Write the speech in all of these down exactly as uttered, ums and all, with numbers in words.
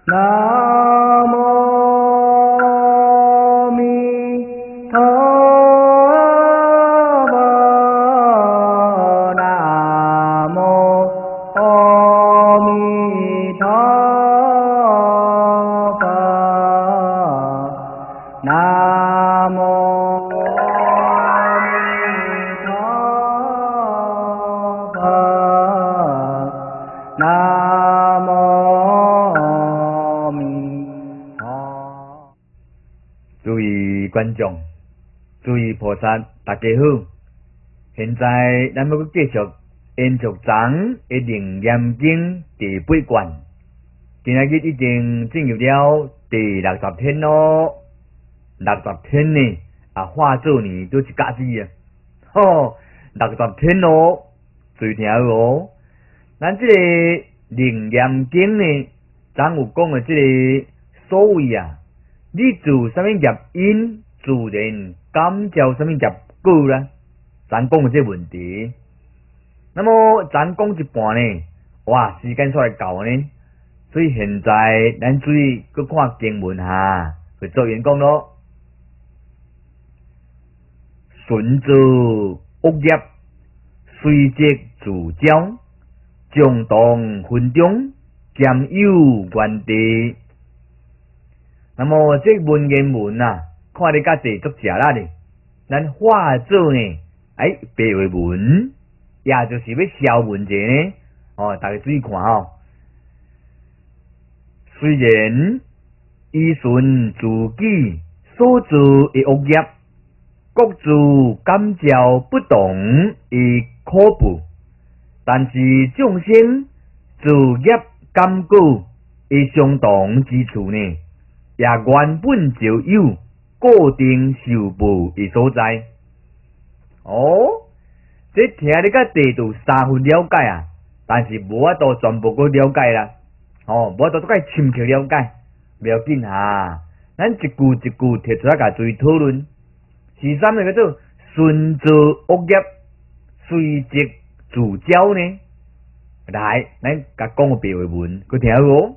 南无弥陀佛，南无阿弥陀佛，南无阿弥陀佛，南无阿弥陀。诸位观众，诸位菩萨，大家好！现在咱要继续延续章的楞严经第八卷，今仔日已经进入了第六十天咯。六十天呢，啊，化作呢都一假子啊！吼，六十天咯，最听哦。咱这个楞严经呢，咱有讲的这个所谓啊，你做什么业因，自然感召什么业果啦。咱讲的这问题，那么咱讲一半呢，哇，时间煞来到呢，所以现在咱注意去看经文哈，会做员讲咯。顺造恶业，随即自招，众动分中，兼有原地。那么这文言文啊，看得较济足食力的，咱化作呢，哎，白话文，也就是要消文者呢。哦，大家注意看哦。虽然依顺自己所做的恶业，各自感召不同而可怖，但是众生自业感果而相同之处呢，也原本就有固定受报的所在。哦，这听你甲地度三分了解啊，但是无法度全部个了解啦。哦，无法度甲深刻了解，不要紧哈，咱一句一句摕出来甲注意讨论。是啥物叫做顺造恶业，随即自招呢？来，咱甲讲个白话文，佮听好哦。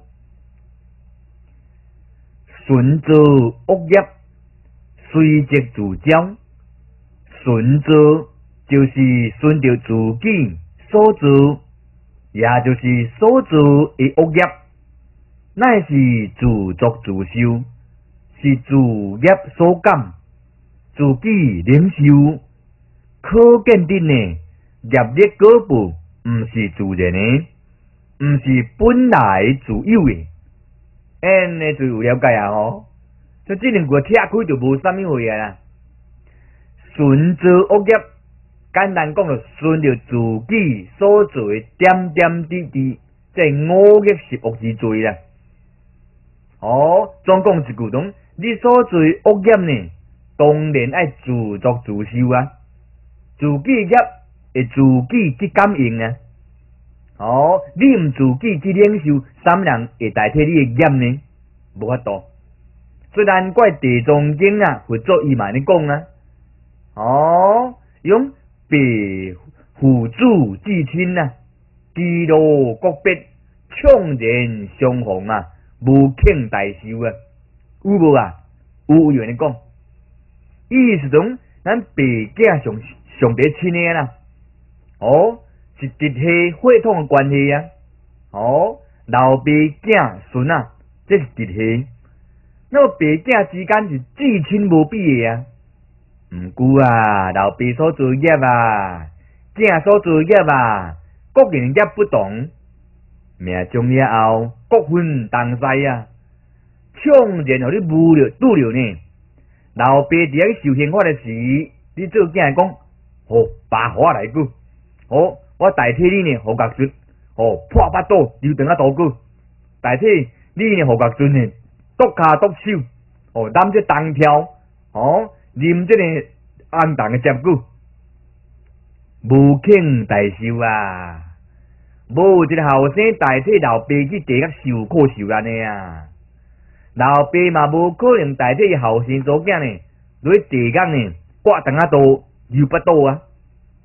顺造恶业，随即自招。顺造就是顺着自己所做，也就是所做的恶业，乃是自作自受，是自业所感。自己领受，可见的呢，业力果报毋是自然的，毋是本来自有的。安尼就有了解啊吼。所以这两句拆开就无啥物货啊啦。顺造恶业，简单讲就顺着自己所做的点点滴滴，即五业十恶之罪啦。哦，总讲一句讲，你所做的恶业呢？当然爱自作自受啊，自己业会自己去感应啊。哦，你毋自己去领受，啥人会代替你的业呢？无法度。虽然怪地藏经啊，佛祖伊嘛咧讲啊，哦，用白父子至亲啊，基路国别，怆然相逢啊，无庆大寿啊，有无啊？有有人讲。意思讲，咱爸囝上上得亲的啦，哦，是直系血统的关系啊，哦，老爸囝孙啊，这是直系，那么爸囝之间是至亲无比的啊。毋过啊，老爸所做业啊，囝所做业啊，各人业不同，命中了后各分东西啊，怆然互你误了拄了呢。老爸伫遐受刑法的时，你做囝讲，哦，爸互我来句，哦，我代替你呢，互角孙，哦，破巴肚留长啊刀具，代替你呢，互角孙呢，剁骹剁手，哦，揽这东条，哦，啉这个红糖的汁果，无庆大寿啊！无一个后生代替老爸去地甲受苦受难的啊！老爸嘛无可能代替后生做囝呢，落地角呢刮长啊刀又不刀啊！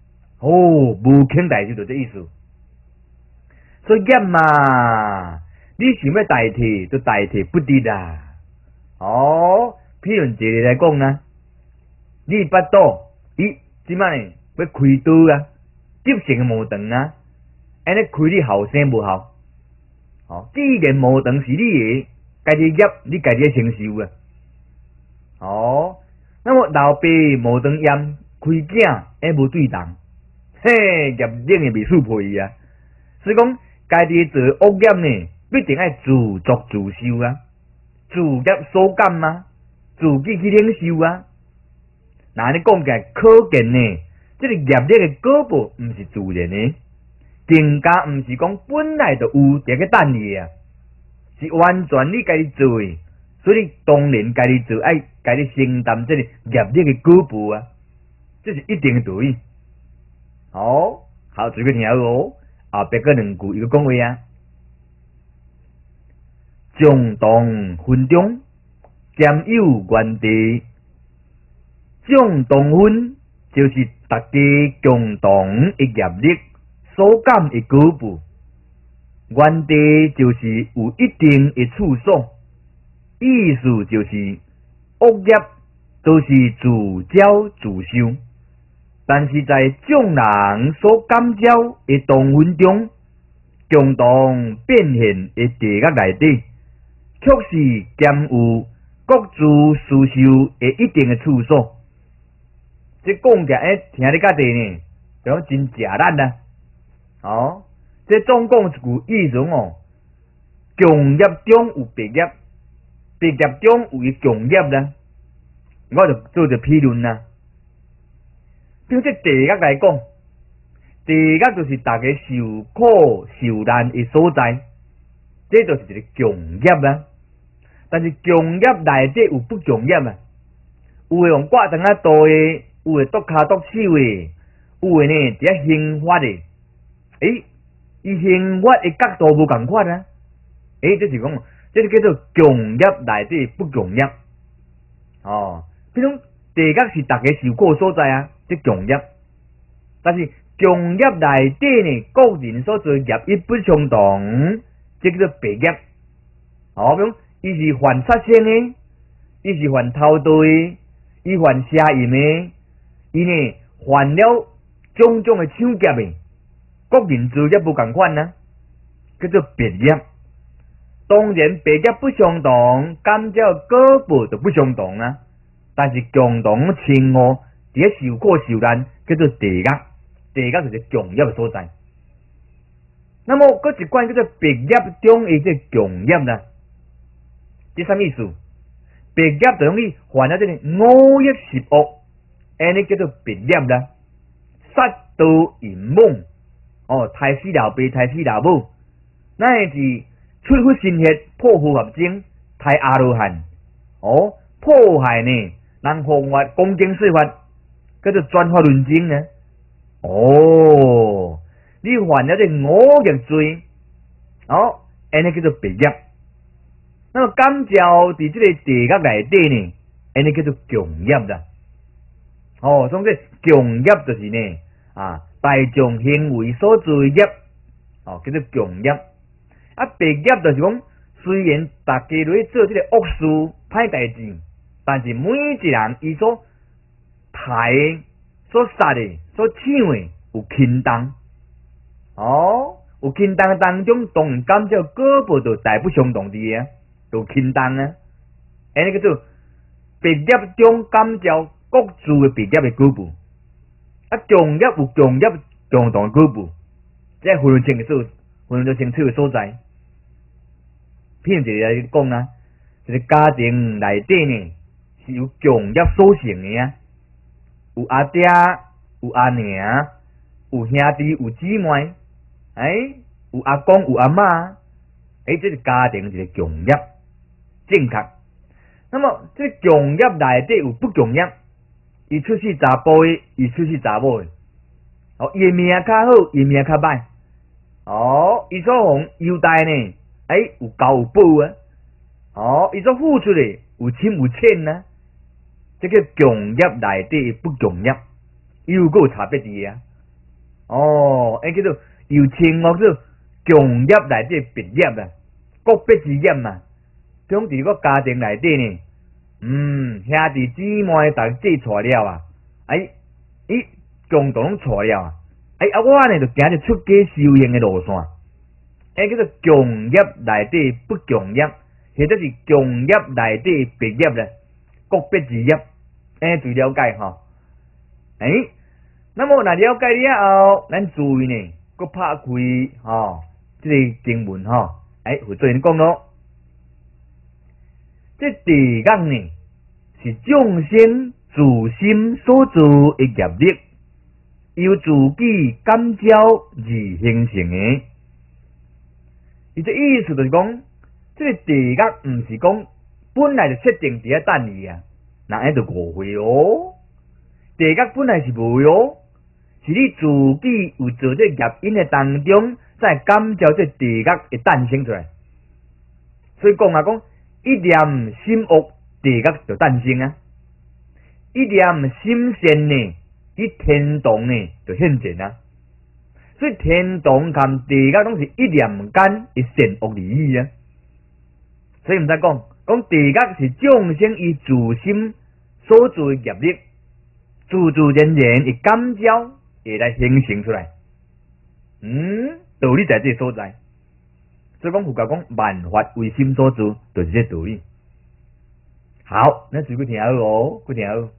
哦，无庆大寿就这意思。所以业嘛， 你想要代替，就代替不得啦。哦，譬如一个来讲啊，你巴肚，伊即摆呢要开刀啊，急性的毛肠啊，安尼开你后生无效。哦，既然毛肠是你的，家己业，你家己承受啊。哦，那么老爸毛肠炎开囝，还无对动，嘿，业力的未输配啊。所以讲，家己做恶业呢，必定爱自作自受啊，自业所感啊，自己去领受啊。那安尼讲起来，可见呢，这个业力的果报毋是自然的，更加毋是讲本来就有伫个等你啊，是完全你家己做的，所以当然家己做，爱家己承担这个业力的果报啊，这是一定的道理。好，好，注意听哦。后壁个两句伊个讲话啊，共同分中兼有原地，共同分就是大家共同的业力所感的果报，原地就是有一定的处所，意思就是恶业都是自招自受。但是在众人所感召的同分中，共同变现的地角内底，却是兼有各自私受的一定的处所。这讲起来，听你较济呢，就讲真正难啊！哦，这总共一句意思哦，共业中有别业，别业中有伊共业啦。我就做着批论啦。就这地角来讲，地角就是大家受苦受难的所在，这就是一个共业啦。但是共业内底有不共业啊，有诶用挂灯啊多诶，有诶剁骹剁手诶，有诶呢伫遐刑法诶，诶，伊刑法诶角度无共款啊，诶，这是讲，这是叫做共业内底不共业。哦，比如地角是大家受苦所在啊。这共业，但是共业内底呢，各人所做业亦不相同，这叫做别业。哦，比如伊是犯杀生的，伊是犯偷盗的，伊犯邪淫的，伊呢犯了种种的抢劫的，各人做业不共款啊，叫做别业。当然别业不相同，感召果报就不相同啊，但是共同称呼。伫咧受苦受难，叫做地角，地角就是共业的所在。那么，嗰一关叫做别业中的这共业啦，这什么意思？别业就讲你犯了这个恶业十恶，安尼叫做别业啦。杀盗淫妄，哦，杀死老爸，杀死老母，乃是出乎心血，破坏合经，杀阿罗汉，哦，破坏呢，人妨法恭敬说法。叫做转法轮经呢？哦，你犯了这恶业罪，哦，安尼叫做别业。那么感召伫这个地角内底呢，安尼叫做共业啦。哦，所以共业就是呢，啊，大众行为所做业，哦，叫做共业。啊，别业就是讲，虽然大家都做这个恶事、歹代志，但是每一人伊所杀的、所杀的、所抢的有轻重，哦，有轻重当中，当然感召果报就大不相同的啊，有轻重啊，安尼叫做别业中感召各自的别业的果报，啊，共业有共业共同的果报，这分论清楚，分论清楚的所在。譬如一个来讲啊，一个家庭内底呢是由共业所成的啊。有阿爹，有阿娘，有兄弟，有姊妹，哎，有阿公，有阿嬷，哎，这是家庭一个共业，正确。那么这共业内底有不共业，伊出世查甫的，伊出世查某的，哦，伊命较好，伊命较歹，哦，伊所奉优待呢，哎，有交有报啊，哦，伊所付出的有深有浅啊。这个共业内底不共业，又个有差别的啊！哦，迄叫做又称我做共业内底别业啦。 国别之嫌嘛，总伫个家庭内底呢，嗯，兄弟姊妹逐做错了啊，哎，伊共同错了啊，哎啊，我呢就行着出家修行的路线，哎，叫做共业内底不共业，或者是共业内底别业咧，国别之业，哎，最了解吼，哎，那么若了解了后，咱注意呢，佮拍开吼，即、这个经文吼，哎，负责人讲咯。这地觉呢，是众生自心所做的业力，由自己感召而形成的。伊这意思就是讲，这个地觉毋是讲本来就设定伫遐等伊啊，那安就误会哦。地觉本来是无哦，是你自己有做这业因的当中，才感召这地觉会诞生出来。所以讲啊，讲。一念心恶，地觉就诞生啊；一念心善呢，伊天堂呢就现前啊。所以天堂含地觉拢是一念间一善恶而已啊。所以毋使讲，讲地觉是众生以自心所做业力，自自然然以感召会来形成出来。嗯，道理在这所在。所以讲佛教讲万法为心所做，就是这道理。好，咱随便听好哦，佮听好。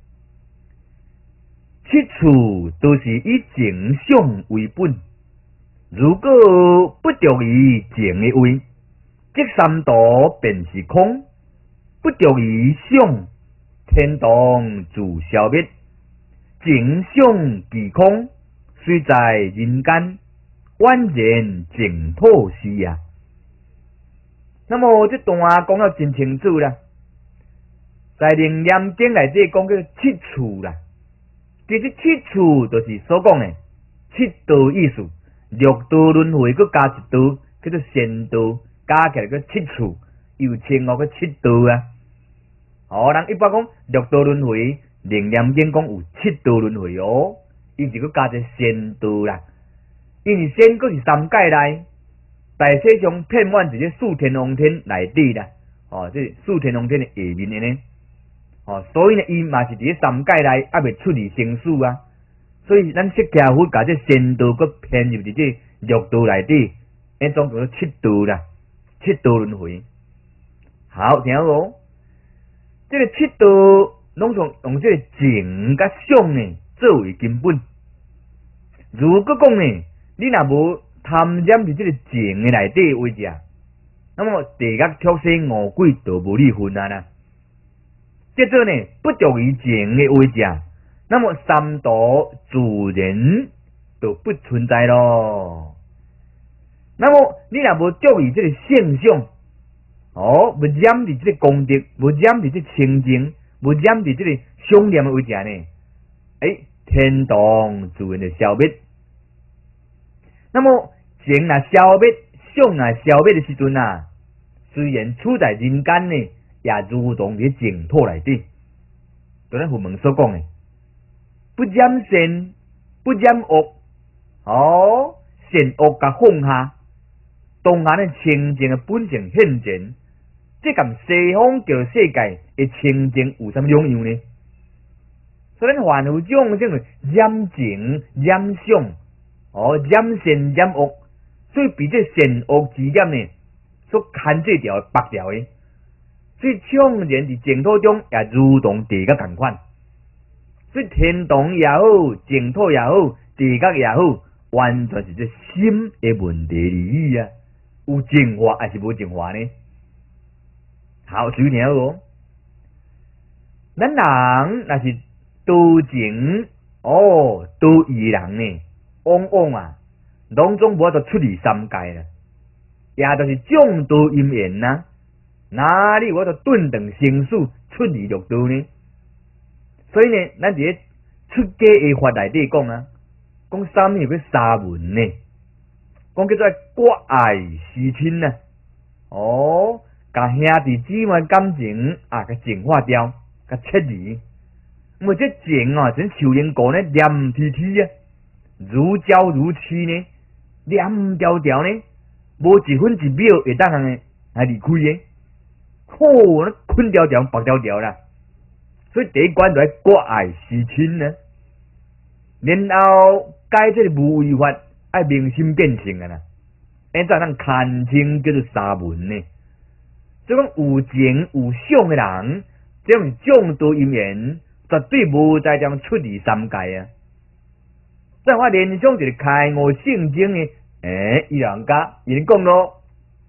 七处都是以情相为本，如果不着于情的位，即三途便是空；不着于相，天堂自消灭。情相即空，虽在人间。宛然净土是啊，那么这段讲到真清楚啦，在楞严经内底讲叫七处啦，其实七处就是所讲的七道意思，六道轮回佮加一道叫做仙道，加起来叫七处，又称我个七道啊。哦，人一般讲六道轮回，楞严经讲有七道轮回哦，伊就佮加一仙道啦。因为仙阁是三界内，大体上遍满伫个四天王天内底啦。哦，即四天王天的下面的呢。哦，所以呢，伊嘛是伫个三界内，还未出离生死啊。所以咱释迦佛甲这仙道阁偏入伫这六道内底，迄总叫做七道啦，七道轮回。好，听好哦。这个七道拢从用这个情甲相呢作为根本。如果讲呢，你若无贪染伫即个情的内底为者，那么地觉畜生五鬼都无你份啊啦。接着呢，不着于情的为者，那么三毒自然就不存在咯。那么你若无着于即个现象，哦，无染伫即个功德，无染伫即清净，无染伫即个想念的为者呢？诶，天堂自然就消灭。那么情若消灭，相若消灭的时阵啊，虽然处在人间呢，也如同伫净土内底。就咱佛门所讲的，不染善，不染恶，哦，善恶甲放下，当下的清净的本性现前，这跟西方叫世界的清净有啥两样呢？所以咱凡有众生染情染相。哦，染善染恶，所以比这善恶之念呢，所牵制条绑条的，所以创然伫净土中也如同地觉同款。所以天堂也好，净土也好，地觉也好，完全是这心的问题而已啊。有净化还是无净化呢？好，注意听哦。咱人若是多情哦，多疑人呢？往往啊，拢总无法度出离三界啦，也就是众多因缘呐，哪里有法度顿顿生死出离六道呢？所以呢，咱伫个出家的法内底讲啊，讲啥物叫三文呢？讲叫做割爱思亲呐，哦，甲兄弟姊妹感情啊，甲净化掉，甲切离。因为这情啊，像树荫果呢，黏贴贴啊。如胶如漆呢，黏条条呢， 无一分一秒会当人来离开的。吼、哦，那困条条、白条条啦。所以第一关就要割爱思亲呢。然后改这个无为法，爱明心见性啊啦。安怎咱看清叫做三文呢？所以讲有情有相的人，这种众多因缘，绝对无再将出离三界啊。再我联想一个开悟圣经的，诶，伊人家伊讲咯，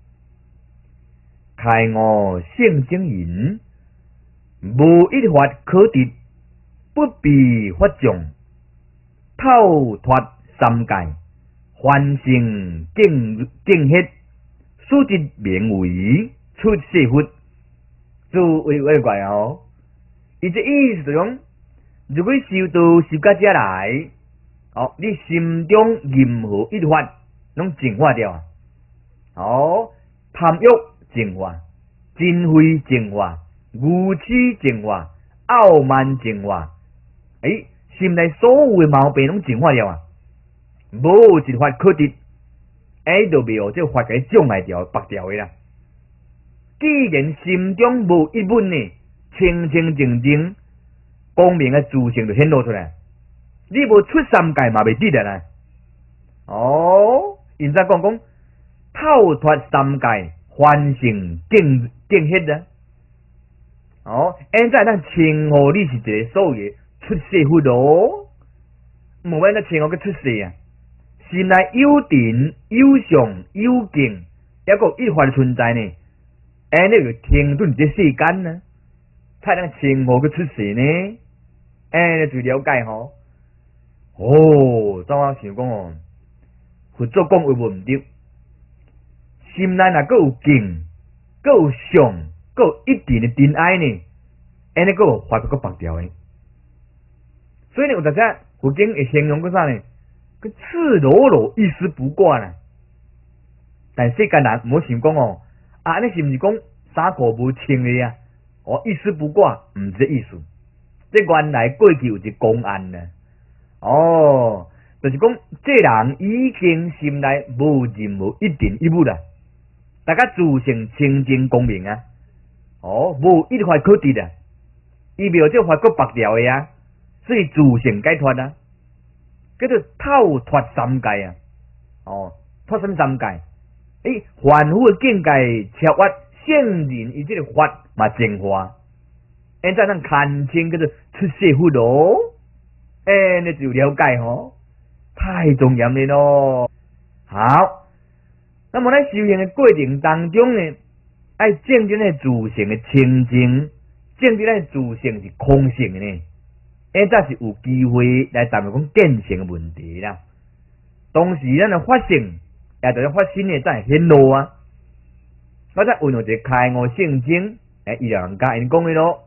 开悟圣经言，无一法可得，不必法众，透脱三界，凡圣敬敬hết，数之名为出世佛。注为为怪哦，伊这意思就讲，如果修道修到遮来，哦，你心中任何一法拢净化掉啊！哦，贪欲净化，嗔恚净化，愚痴净化，傲慢净化，诶，心内所有的毛病拢净化掉啊！无一法可得，哎，就袂有这法给障碍掉、拔掉的啦。既然心中无一问呢，清清净净、光明的自性就显露出来。你无出三界嘛，袂得的啦。哦，现在讲讲透脱三界，凡圣敬敬hết啊。哦，现在咱称呼你是一个所谓出世佛咯，无免咱称呼佢出世啊。心内有定、有相、有境，还个一法存在呢。安尼就停顿这世间呢，才能称呼佢出世呢。安尼就了解吼。哦，怎我想讲哦，佛祖讲话无毋对，心内若佫有境，佫有相，佫有一定的真爱呢，安尼佫有法佫拔掉的。所以呢，有阵时佛经会形容个啥呢？佢赤裸裸、一丝不挂啦。但世间人唔好想讲哦，啊，安尼是毋是讲衫裤无穿的啊？哦，一丝不挂，毋是这意思。这原来过去有一个公案呢。哦，就是讲这人已经心内无任何一定一物啦，大家自性清净光明啊。哦，无一法可得啊，伊没有这法佫拔掉的啊，所以自性解脱啊。叫做透脱三界啊！哦，脱身三界，诶，凡夫的境界超越圣人，伊这个法嘛净化。现在咱看清叫做出世佛咯，诶，你就了解吼，太重要了咯。好，那么在修行的过程当中呢，爱证证的自性的清净，证证的自性是空性的呢。现在是有机会来谈论讲见性的问题啦。当时咱的发性，也就是发生的才会显露啊。我再运用一个开悟圣经，诶，伊两家因讲的咯。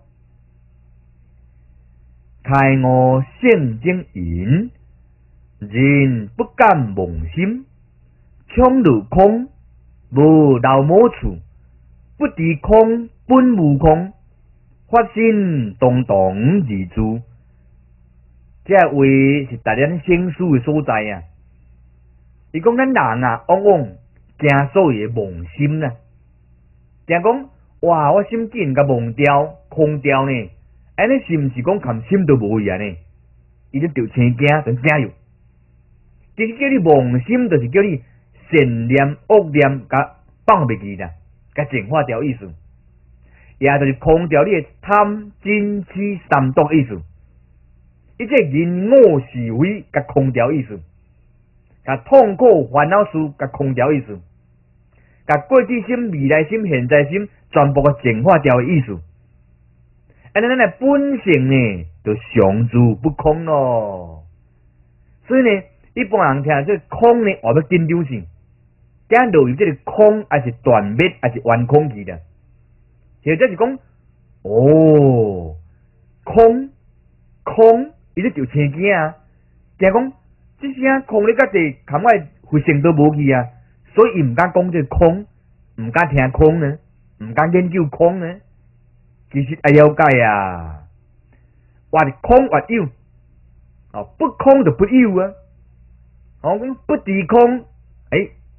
开悟圣经言：人不敢妄心，强如空，无漏无处，不知空本无空，发心动动而住。这话是大家心思的所在啊！伊讲咱人啊，往往惊所谓的妄心啦，惊讲哇，我心竟然甲妄掉、空掉呢？安尼是毋是讲含心都无去啊呢？伊就着青惊，就惊哟。其实叫你妄心，就是叫你善念、恶念甲放袂记啦，甲净化掉意思，也就是空掉你的贪、嗔、痴三毒意思。伊这人我是非，甲空掉意思；甲痛苦烦恼事，甲空掉意思；甲过去心、未来心、现在心，全部甲净化掉的意思。安尼咱的本性呢，就常住不空咯。所以呢，一般人听这空呢，话要紧张性，惊落于这个空，还是断灭，还是完空去的。或者是讲，哦，空空。伊咧就青惊啊，惊讲即声空咧，甲地空外回声都无去啊，所以伊毋敢讲这空，毋敢听空呢，毋敢研究空呢。其实爱了解啊，或空或有，哦，不空就不有啊。哦，讲不知空，诶、欸，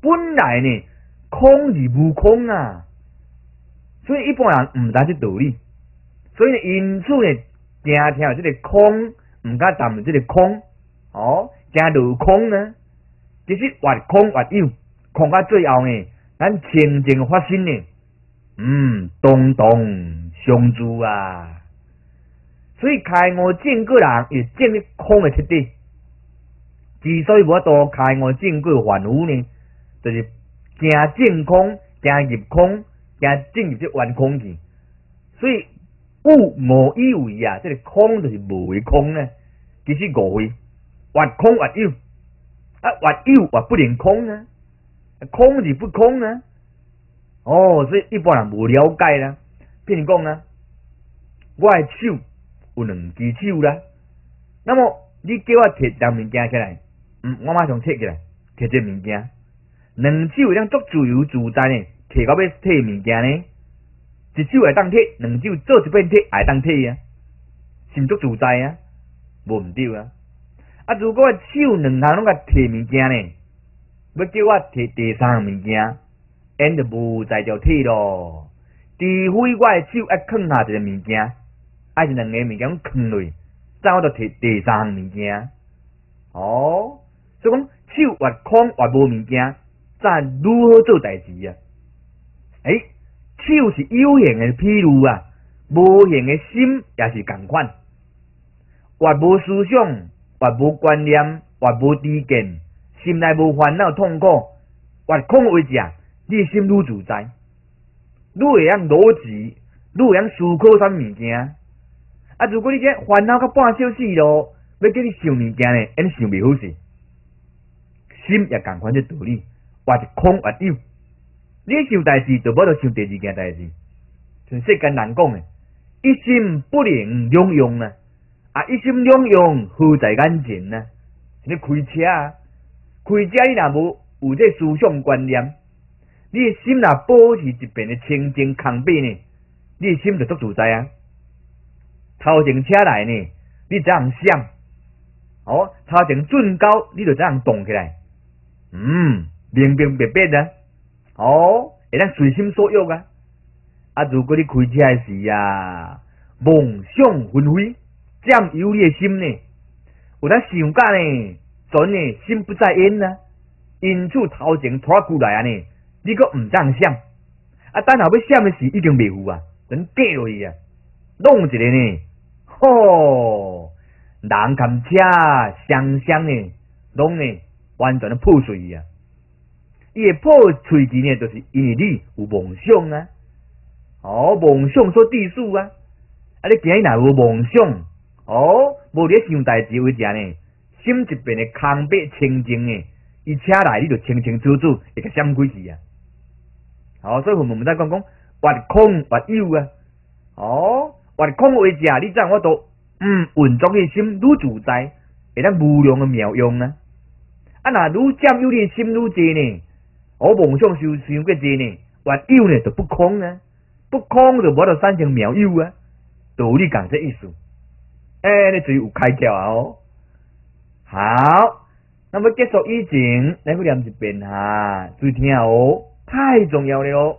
本来呢，空是无空啊，所以一般人毋知这道理，所以呢，因此呢，惊听这个空，毋敢谈这个空，哦，惊落空呢，其实越空越有，空到最后呢，咱清净发生呢，嗯，动动相助啊，所以开悟正果人也建立空的彻底。之所以无法度开悟正果凡夫呢，就是惊正空，惊入空，惊进入这圆空去。所以有无以为啊，这个空就是无为空呢。其实误会，越空越有，啊越有越不能空呢，空是不空呢。哦，所以一般人无了解啦。譬如讲啊，我的手有两只手啦，那么你叫我摕两物件起来。嗯，我马上摕起来，摕这物件，两手会当足自由自在呢，摕到要摕物件呢，一手会当摕，两手做一遍摕，会当摕啊，心足自在啊，无毋对啊。啊，如果手两项拢甲摕物件呢，要叫我摕第三项物件，因就无在就摕咯。除非我的手爱放下一个物件，爱是两个物件放落，再我就摕第三项物件。哦。所以讲，手越空越无物件，再如何做代志啊？诶、欸，手是有形的譬如啊，无形的心也是共款。越无思想，越无观念，越无知见，心内无烦恼痛苦，越空为者，你的心愈自在，愈会晓逻辑，愈会晓思考啥物件。啊，如果你这烦恼到半小时咯，要叫你想物件呢，因想袂好势。心也共款这道理，越是空越有。你想代志，就无得想第二件代志。像世间人讲诶，一心不能两用啊！啊，一心两用，何在眼前呢？你开车啊，开车你若无有这思想观念，你的心若保持一片的清净空白呢，你的心就足自在啊。头前车来呢，你怎样想？哦，头前准高，你就怎样动起来？嗯，明明白白啊，哦，会当随心所欲啊。啊，如果你开车的时啊，梦想纷飞，占有你的心呢，有当想甲呢，准呢心不在焉啊，因此头前拖过来啊呢，你阁毋知样想，啊，等后要想的时已经袂有啊，真过落去啊，弄一个呢，吼，人含车双双呢，拢呢。完全的破碎啊！伊会破碎去呢，就是因为你有梦想啊。哦，梦想所致使啊。啊，你今日若无梦想，哦，无咧想代志为者呢，心一片的空白清净呢，伊车来你就清清楚楚会甲闪开去啊。哦，所以我们毋知讲讲越空越有啊。哦，越空为者，你怎我都嗯运作的心愈自在，会当无量的妙用啊。啊，若愈占有你心愈济呢，我梦想想想过济呢，越有呢就不空啊，不空就无得产生妙有啊，道理讲这意思。哎，你注意有开窍啊哦。好，那么结束以前，来个念一遍哈，注意听哦，太重要了哦。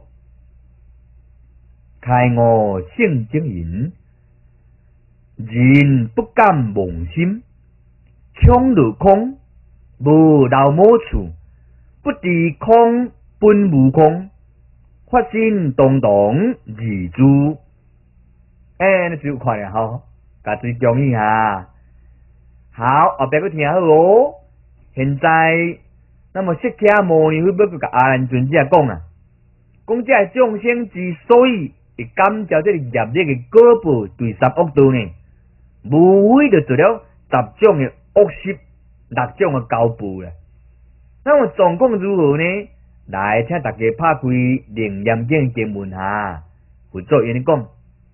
开悟性精淫，人不敢妄心，强入空。无老母处，不知空本无空，发心动动自主。哎，你就看了吼，家己讲一下。好，后壁个听好哦。现在，那么释迦牟尼佛要去甲阿难尊者讲啊，讲这众生之所以会感召这个业力的果报对三恶道呢，无非就做了十种的恶习。六种的交报啦，那么状况如何呢？来，请大家拍开《楞严经》经文下，佛祖因讲：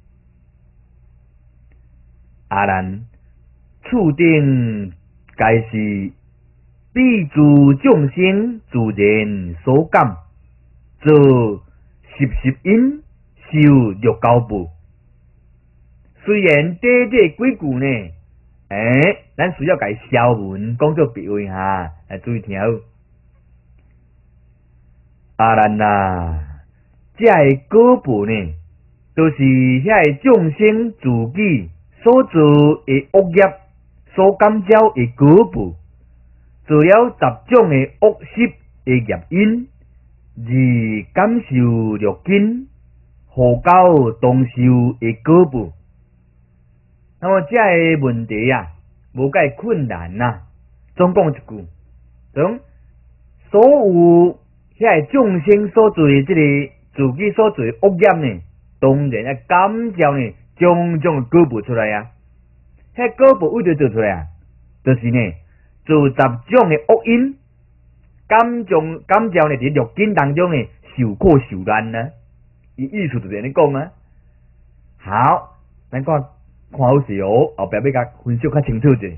阿难，处定该是彼诸众生自然所感，做十十因受欲交报。虽然短短几句呢。诶，咱需要甲伊消文讲做别位哈，来注意听好。 啊咱呐，这个果报呢，都、就是遐个众生自己所做的恶业所感召的果报，做了十种的恶习的业因，而感受六根互交同受的果报。那么这个问题啊，无介困难呐、啊。总讲一句，从所有遐个众生所做的这个自己所做的恶业呢，当然啊感召呢种种果报出来啊。遐果报为着做出来啊，就是呢做十种的恶因，感种感召呢伫六根当中呢受苦受难啊。伊意思就是安尼讲啊。好，咱看看好势哦，后壁要甲分析较清楚者。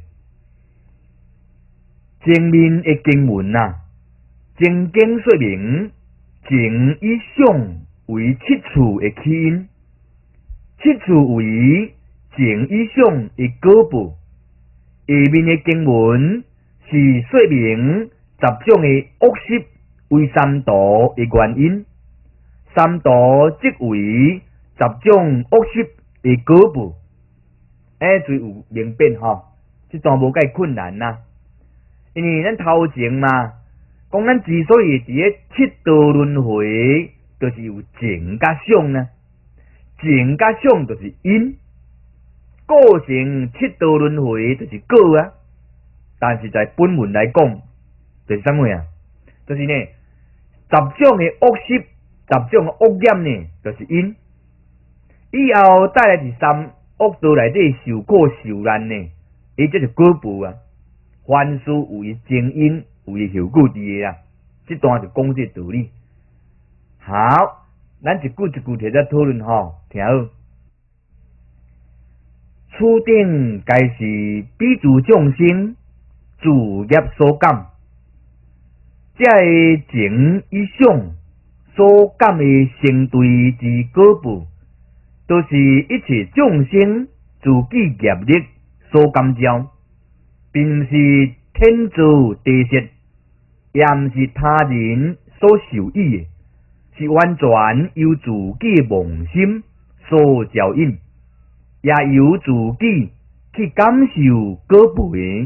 前面的经文啊，正经说明情以想为七处的起因，七处为情以想的果报。下面的经文是说明十种的恶习为三毒的原因，三毒即为十种恶习的果报。哎，最有明辨吼，即段无介困难呐、啊。因为咱头前嘛，讲咱之所以伫咧七道轮回，就是有情甲想啊。情甲想就是因，构成七道轮回就是果啊。但是在本文来讲，就是啥物啊？就是呢，十种的恶习，十种的恶业呢，就是因。以后带来第三恶道内底受苦受难呢，伊这是果报啊。凡事有伊前因，有伊后果伫个啊。这段就讲这道理。好，咱一句一句摕在讨论吼，听好。此顶该是比诸众生自业所感，这个情以想所感的成对之果报，都是一切众生自己业力所感召。并不是天造地设，也毋是他人所受益的，是完全由自己的妄心所招引，也由自己去感受果报的。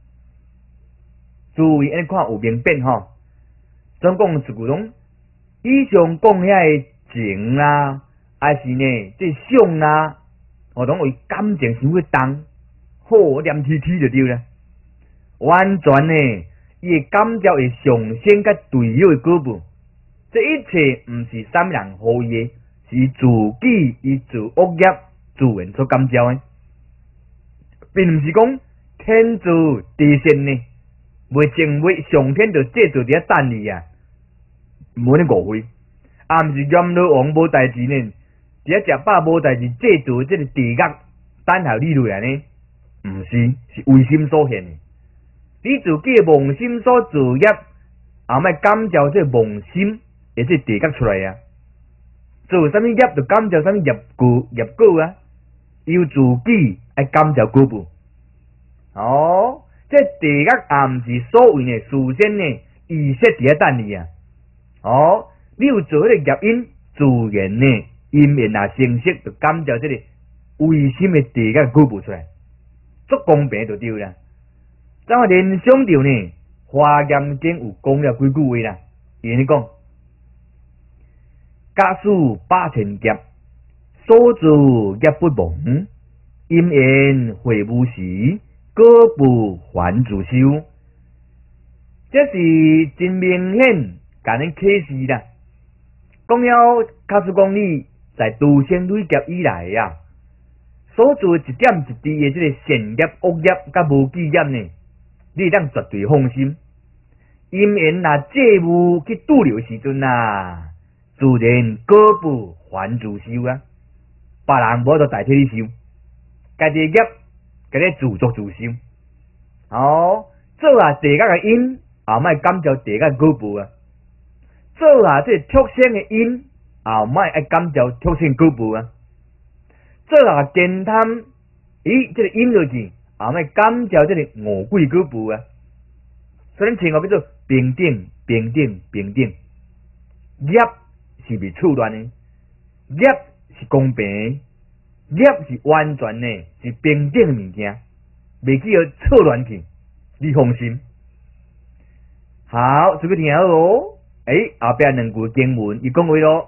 注意安尼看有明辨吼，总讲一句讲，以上讲遐个情啊，还是呢这想啊，我拢为感情伤过重，好念天天就对啦。完全呢，伊会感召会上升甲对了的果报，这一切毋是三人好意的，是自己伊做恶业自然所感召的，并毋是讲天造地设呢，袂成为上天就制造伫遐等你啊，无咧误会，也毋是阎罗王无代志呢，伫遐食饱无代志制造即个地狱等候你落来呢，毋是，是为心所现的。你自己的妄心所造业，后摆感召这妄心，也是地狱出来啊！做啥物业就感召啥物业果业果啊！由自己爱感召果报。哦，这地狱也毋是所谓的事先呢，预设伫遐等你啊！哦，你有做迄个业因，自然呢，因缘也成熟，就感召这个违心的地狱果报出来，足公平就对啦。咱话联想到呢，华严经有讲了几句话啦，伊安尼讲：假使百千劫，所造业不亡，因缘会无时，果报还自受。这是真明显，甲恁启示啦。讲了，假使讲你在度生累劫以来啊，所做一点一滴的这个善业、恶业、甲无记业呢？你当绝对放心，因缘若借物去拄着时阵啊，自然果报还自受啊。别人无得代替你受，家己业家己自作自受。哦，做下地狱的因，后摆感召地狱果报啊。做下这畜生的因，后摆爱感召畜生果报啊。做下奸贪，咦，这个因落去。后摆感召这个恶鬼果报啊，所以咱称呼叫做平等、平等、平等。 业是袂错乱的，业是公平，业是完全的，是平等的物件，袂去互错乱去。你放心。好，这个听好哦。诶，后壁两句经文，伊讲话咯。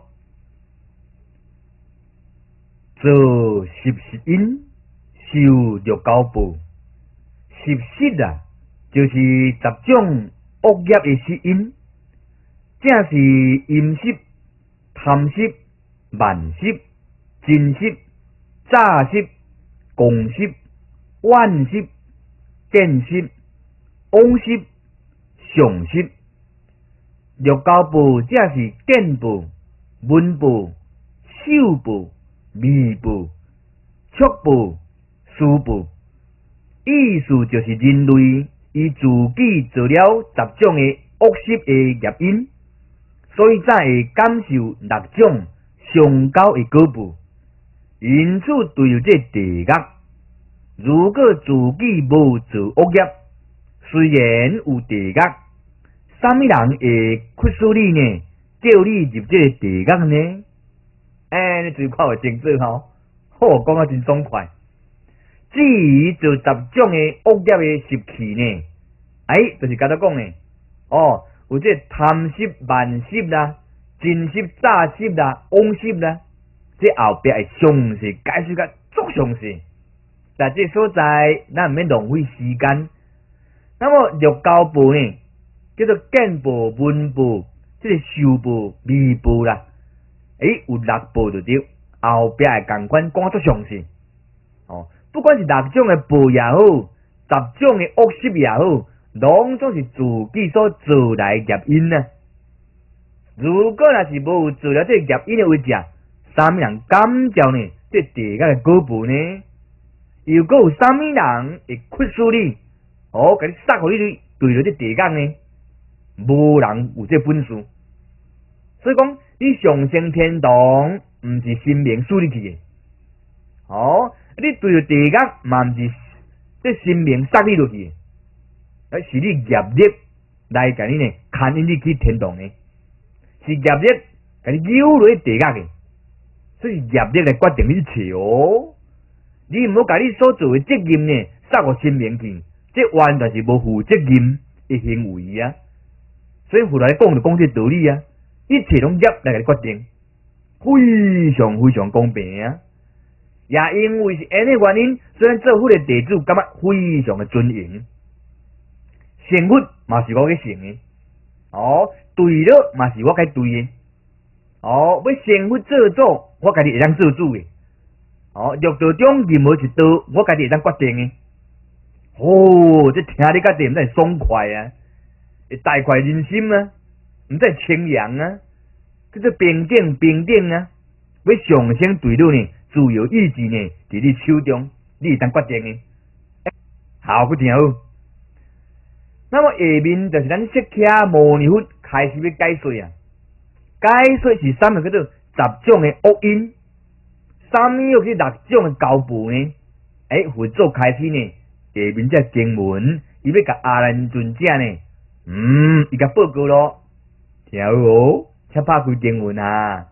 做十十因，受六九报。十十啊，就是十种恶业的十因，正是阴湿、贪湿、慢湿、真湿、诈湿、共湿、怨湿、见湿、妄湿、上湿。六九报正是见报、闻报、嗅报、味报、触报、思报。意思就是人类伊自己做了十种的恶习的业因，所以才会感受六种上高的果报。因此，对于这地狱，如果自己无做恶业，虽然有地狱，啥物人会驱使你呢？叫你入这个地狱呢？哎，你最看会清楚吼，好讲啊，真爽快。至于做十种的恶业的习气呢，哎，就是甲他讲呢，哦，有这贪湿、慢湿啦、真湿、诈湿啦、妄湿啦，这后壁会详细解释甲足详细。但这所在咱毋免浪费时间。那么六九报呢，叫做见报、闻报，这个嗅报、味报啦，诶，有六报就对，后壁会共款讲足详细。哦。不管是六种的报也好，十种的恶习也好，拢总是自己所做来业因啊。如果若是无做了这业因的为者，啥物人感召呢？这地狱的果报呢？又搁有啥物人会驱使你？哦，甲你杀互你对着这地狱呢？无人有这本事。所以讲，你上升天堂，毋是神明使你去的。哦。你对着地狱，嘛毋是这神明杀你落去，而是你业力来甲你呢，牵引你去天堂的，是业力甲你诱落去地狱的，所以业力来决定你一切哦。你毋好甲你所做的责任呢，杀互神明去，这完全是无负责任的行为啊。所以后来讲就讲这道理啊，一切拢业来甲你决定，非常非常公平啊。也因为是安尼原因，所以做佛的弟子感觉非常的尊严。成佛嘛是我去成的，哦，对了嘛是我该对的，哦，要成佛做主，我家己会当做主的，哦，六道中任何一道，我家己会当决定的。哦，这听你甲点真爽快啊，会大快人心啊，毋再清扬啊，叫做平等平等啊，要上升对了呢。自由意志呢，伫你手中，你会当决定的。好，佮听好。那么下面就是咱释迦牟尼佛开始要解说啊。解说是啥物叫做十种的恶因？啥物又是六种的交报呢？诶，佛祖开始呢，下面这经文，伊要甲阿难尊者呢，嗯，伊甲报告咯。听好哦，请拍开经文啊。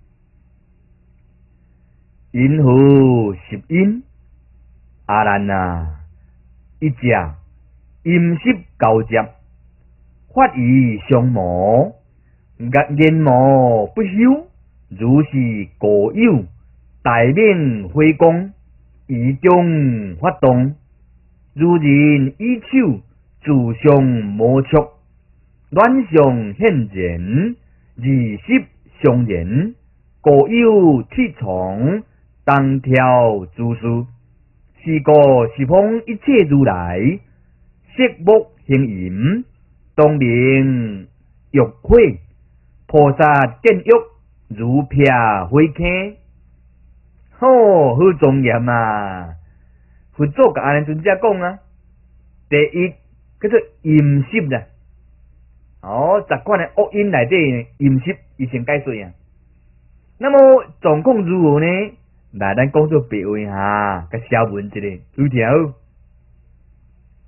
因何十因？阿难啊，一只阴湿交接，法义相魔，言魔不休，如是故有，大面回光，以中发动，如人以手自相摩触，卵相现前，二湿相连，故有铁床。当挑诸事，是故十方一切如来，色目行淫，当令欲毁，菩萨见欲如撇火坑，好好庄严啊！佛祖甲阿难尊者讲啊，第一叫做阴湿啦，哦，十款的恶因内底阴湿，伊先解说啊。那么状况如何呢？来，咱讲做别话哈，甲小文一个，注意好。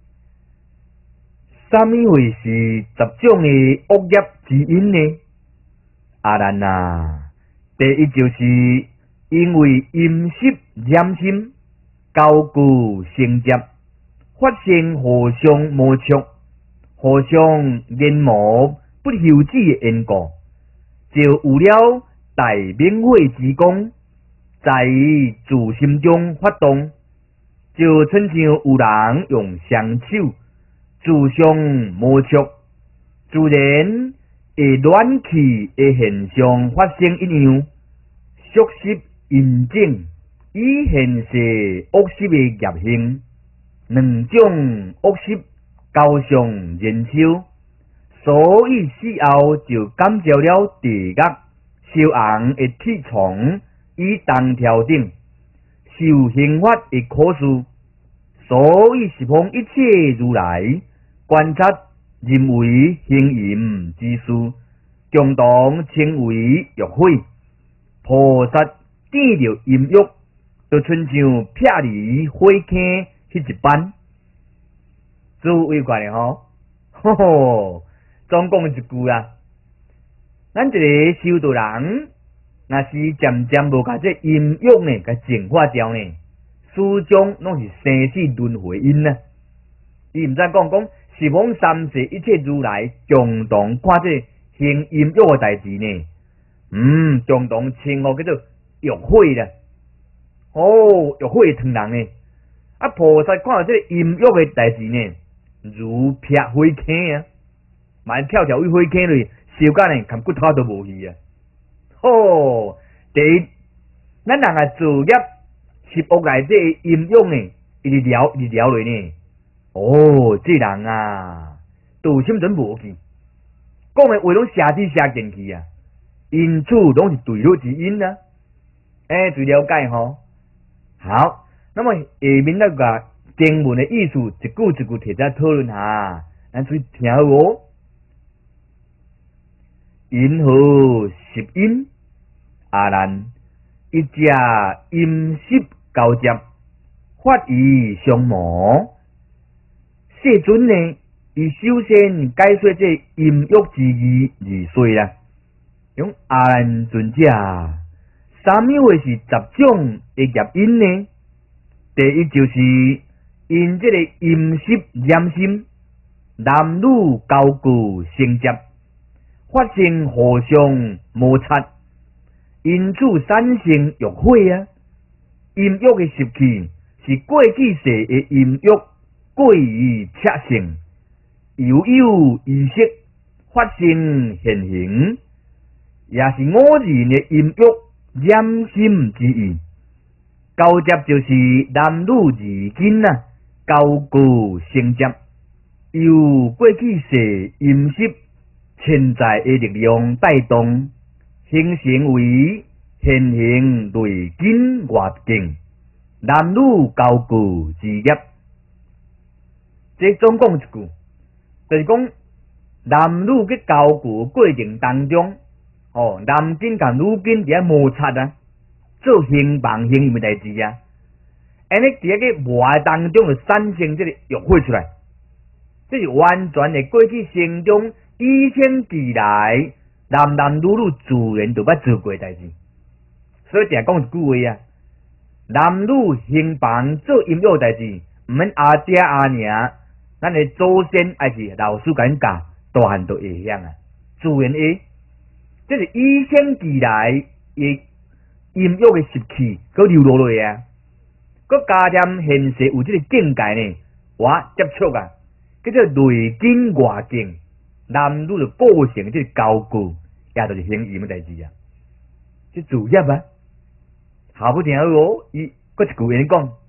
啥物会是十种的恶业之因呢？ 阿难啊，第一就是因为阴湿染心，交故成接，发生互相摩擦、互相研磨不休止的因果，就有了大明慧之功，在于自心中发动，就亲像有人用双手自相摩擦，自然会暖气的现象发生一样，熟悉印证以现世恶习的业性，两种恶习交相燃烧，所以死后就感召了地狱烧红的铁床以当调整受刑罚的苦事，所以十方一切如来观察认为行淫之事，共同称为欲毁。菩萨见着淫欲，就亲像撇离火坑迄一般。诸位观咧吼，吼吼，总讲一句啊，咱一个修道人，若是渐渐无甲这淫欲呢，甲净化掉呢，始终拢是生死轮回因啊。伊毋知讲讲十方三世一切如来共同看这行淫欲的代志呢，嗯，共同称呼叫做欲毁啦。哦，欲毁汤人呢，啊，菩萨看到这淫欲的代志呢，如撇火坑啊，万跳跳位火坑里，烧干呢，连骨头都无去啊。哦，第一，咱人啊作业是恶内这阴用呢，一直聊一直聊落呢。哦，这人啊，道心真无去，讲的话拢写字写进去啊，因此拢是对好之因啊。哎，最了解吼。好，那么下面那个经文的意思，一句一句摕出来讨论下，咱注意听好哦。因何十因？阿难，一只阴湿交接，法以相磨。世尊呢，伊首先解说这阴欲之义而说啦。用阿难尊者，啥物话是十种的业因呢？第一就是因这个阴湿染心，男女交故成接，发生互相摩擦，因此产生欲毁啊。阴欲的习气是过去世的阴欲过于彻性，犹有意识发生现行，也是我人的阴欲染心之意。交接就是男女之间啊，交故成接，由过去世阴湿潜在的力量带动，形成为现行内境外境，男女交故之业。这总讲一句，就是讲男女嘅交故过程当中，哦，男根甲女根伫遐摩擦啊，做行房行淫嘅代志啊，安尼伫遐个磨合当中就产生这个欲火出来，这是完全的过去生中以前以来男男女女自然就捌做过的代志。所以定讲一句话啊，男女行房做淫欲代志，毋免阿爹阿娘，咱的祖先还是老师甲因教，大汉都会晓啊，自然会。这是以前以来的阴欲的习气，佮流落落啊，佮加添现世有这个境界呢，我接触啊，叫做内境外境，男女就构成这个交故，也就是行淫的代志啊，这主业啊。好不听好哦，伊佮一句言讲，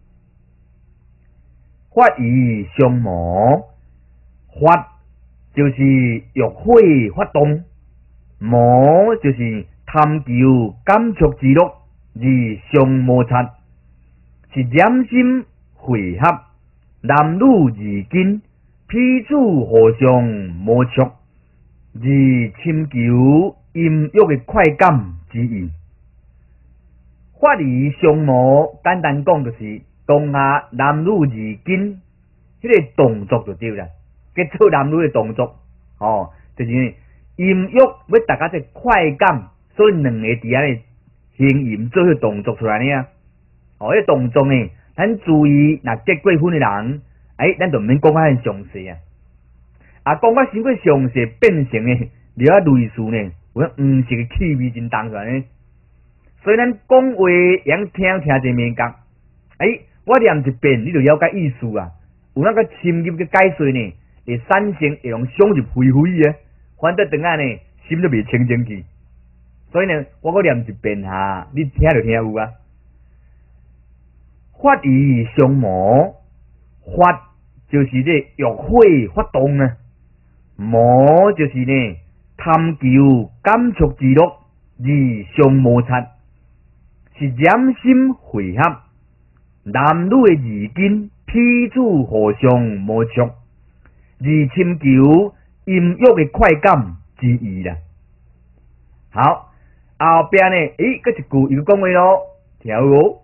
法以相磨，法就是欲火发动，磨就是探求感触之乐，而相摩擦，是染心汇合，男女之间彼此互相摩擦，而寻求阴欲的快感之意。法以相磨，简单讲就是当下男女之间迄个动作就对啦，去做男女的动作，哦，就是音乐要达到这快感，所以两个伫安尼形音做迄动作出来呢啊。哦，迄动作呢，咱注意，若结过婚的人，哎，咱就毋免讲较遐详细啊。啊，讲较伤过详细，变成呢，了啊类似呢，有迄黄色的气味真重出来呢。所以咱讲话用听听者面讲，哎，我念一遍，你就了解意思啊。有那个深入嘅解说呢，会产生会用想入非非嘅，反倒等下呢，心都袂清净去。所以呢，我搁念一遍哈，你听就听有啊。发于相魔，发就是这欲火发动啊，魔就是呢贪求感触之乐，而相摩擦，是染心会合，男女的二根彼此互相摩擦，而寻求音乐的快感之意啦。好，后边呢，诶，搁一句又讲话咯，听有。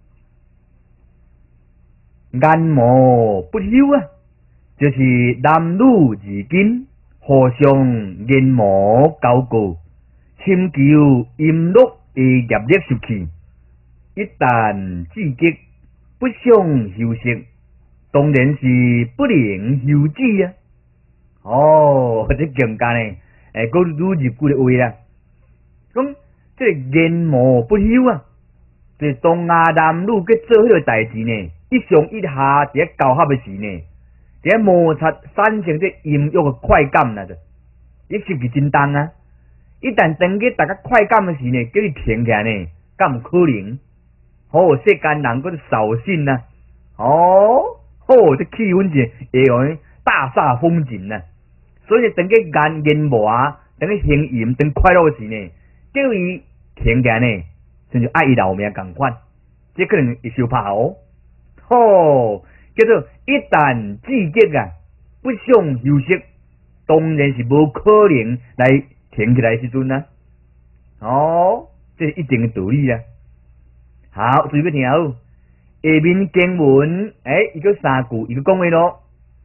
眼魔不休啊，就是男女之间互相眼魔交过，寻求音乐的业力习气。一旦刺激，不想休息，当然是不能休止啊。哦，这境界呢，诶，讲愈入句的话啦。讲这眼魔不休啊，就是当亚男女去做迄个代志呢。一上一下伫咧交合的时呢，伫咧摩擦产生这音乐的快感啦，就，你是不是真重啊？一旦等去大家快感的时呢，叫你停起来呢，敢毋可能？哦，世间人嗰扫兴啊！哦，哦，这气氛是会用大煞风景啊！所以等去眼眼无啊，等去行淫，等快乐的时呢，叫伊停起来呢，甚至爱伊老命共款，这可能会受怕哦。哦，叫做一旦刺激啊，不想休息，当然是无可能来停起来时阵啊。哦，这是一定的道理啦。好，注意听好，下面经文，诶，伊个三句，伊个讲话咯。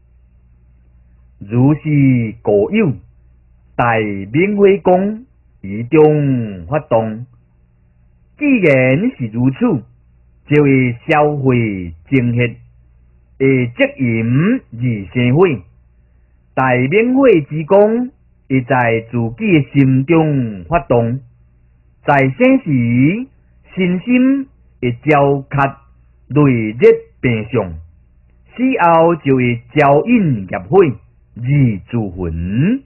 如是故有，大明慧功，以中发动。既然是如此，就会消费精血，会积淫而生火。大明慧之功，会在自己的心中发动，在生时身心会焦渴累热病上，死后就会招引业火而自焚。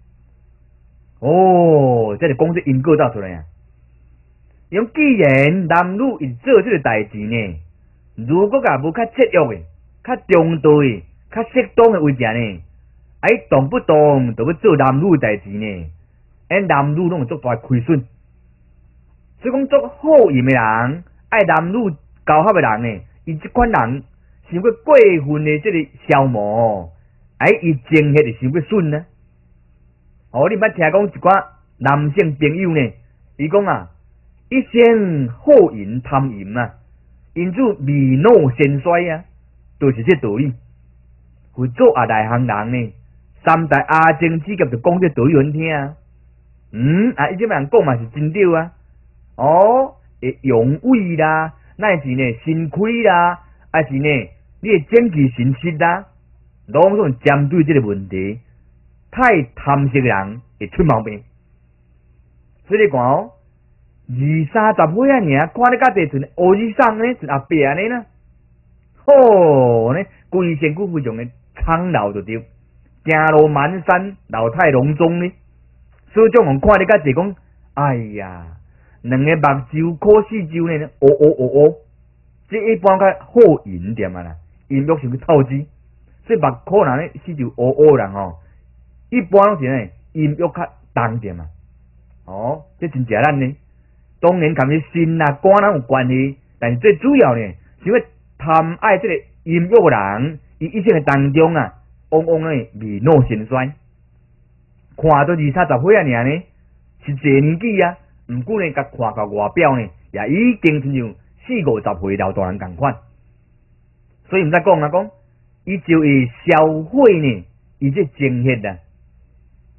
哦，这是讲这因果造出来啊！因既然男女一做这个代志呢，如果甲无较节约的、较中道的、较适当的位置呢，哎，动不动就要做男女的代志呢，哎，男女拢有足大亏损。所以讲，做好淫的人，爱男女交合的人呢，伊这款人想要过分的这个消磨，哎，伊精血就想要损呢。哦，你捌听讲一寡男性朋友呢，伊讲啊。一生好淫贪淫啊，因此未老先衰啊，就是这道理。会做阿大行人呢，三代阿正之甲就讲这道理阮听啊。嗯，啊，伊这人讲嘛是真对啊。哦，会阳痿啦，乃是呢心亏啦，还是呢你的整体神失啦，拢总针对这个问题。太贪食的人会出毛病，所以你看哦。二三十岁啊，尔看你家地阵乌日上呢，是阿伯安尼啦。吼呢，规身躯非常的苍老就对，行路蹒跚，老态龙钟呢。所以种人看你家地讲，哎呀，两个目睭、可四周呢，乌乌乌乌，这一般较好淫点啊啦，音乐是去透支，所以目可能呢四周乌乌人吼，一般拢是呢音乐较重点嘛。哦，这真正咱呢。当然，同伊心啊、肝啊有关系，但是最主要呢，是因为贪爱这个音乐的人，伊一生的当中啊，往往呢未老先衰，看到二三十岁啊，尔呢是济年纪啊，毋过呢，甲看到外表呢，也已经亲像四五十岁老大人共款，所以毋使讲啊，讲伊就会消费呢，伊这精血啊，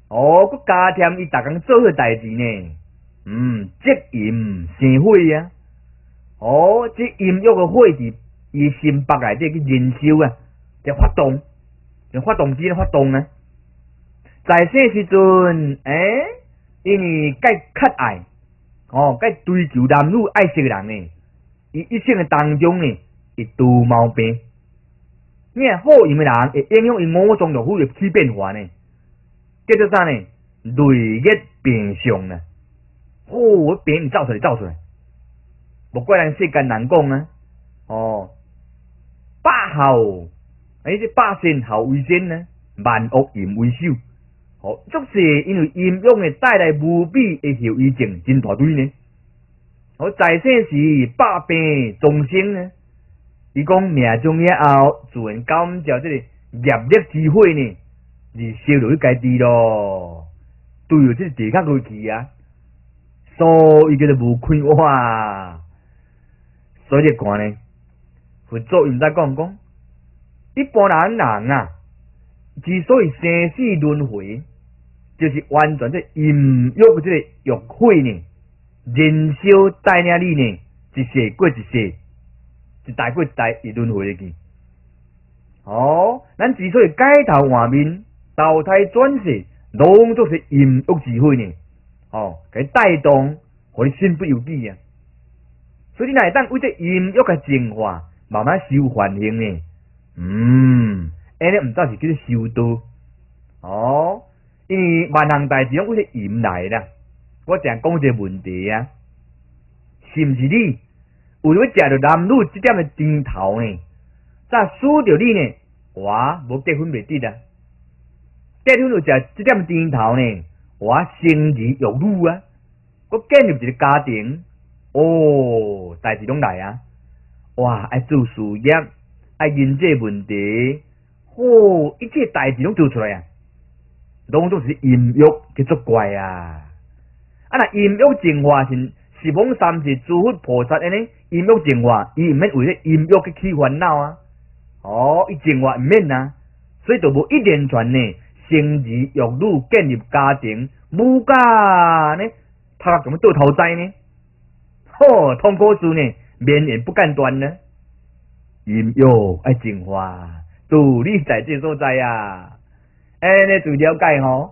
哦，佮加添伊逐工做伙代志呢。嗯，积阴生火啊。哦，这阴郁个火伫伊心腹内底去燃烧啊，就发动，就发动机咧发动啊。在生时阵，诶、欸，因为介较爱，哦，介追求男女爱惜人呢，伊一生嘅当中呢，会拄毛病。你看好阴嘅人会影响伊五脏六腑嘅起变化呢。叫做啥呢？累月病上啊！哦，病走出来，走出来。无怪咱世间人讲啊，哦，百孝，诶，这百善孝为先呢，万恶淫为首。哦，足是因为阴阳会带来无比的后遗症，真大堆呢。我在世时百病终生呢，伊讲命中了后，自然感召这个业力之火呢，是烧落去家己咯。对哦，这地较落去啊，所以叫做无开哇。所以讲呢，佛祖毋知讲讲，一般人人啊，之所以生死轮回，就是完全这阴欲这个欲火呢，燃烧带领你呢，一世过一世，一代过一代，一轮回去。哦，咱之所以改头换面、投胎转世，拢都是阴欲之火呢。哦，给带动，互你身不由己啊。所以你乃当为这阴欲嘅净化，慢慢修梵行呢。嗯，安尼毋则是叫做修道。哦，因为万项代志拢为这阴来啦。我正讲一个问题啊，是毋是你为了食着男女这点嘅甜头呢？再输着你呢？我无结婚袂得啊！结婚就食这点甜头呢？我生儿育女啊，我建立一个家庭。哦，代志拢来啊！哇，爱做事业，爱认这问题，哦，一切代志拢做出来啊！拢总是阴欲去作怪啊！啊，那阴欲净化是十方三世诸佛菩萨安尼，阴欲净化，伊毋免为了阴欲去起烦恼啊！哦，伊净化毋免啊，所以就无一连串呢，生儿育女，建立家庭，母家呢，他怎么倒头栽呢？吼，通过书呢，绵延不间断呢。阴欲爱净化，独立在这所在啊！安尼就了解吼。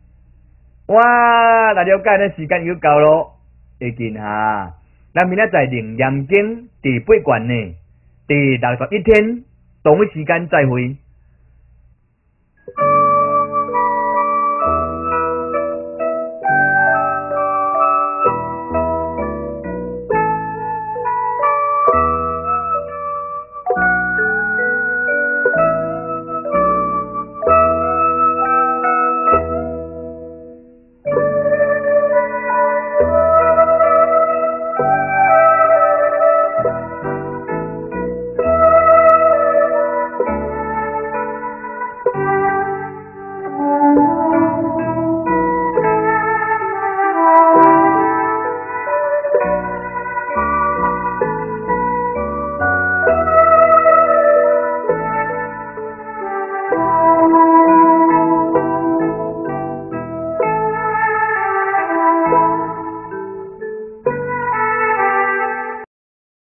哇，来了解呢，时间又到咯，会见哈。咱明仔载《楞严经》第八卷呢，第六十一天，同一时间再会。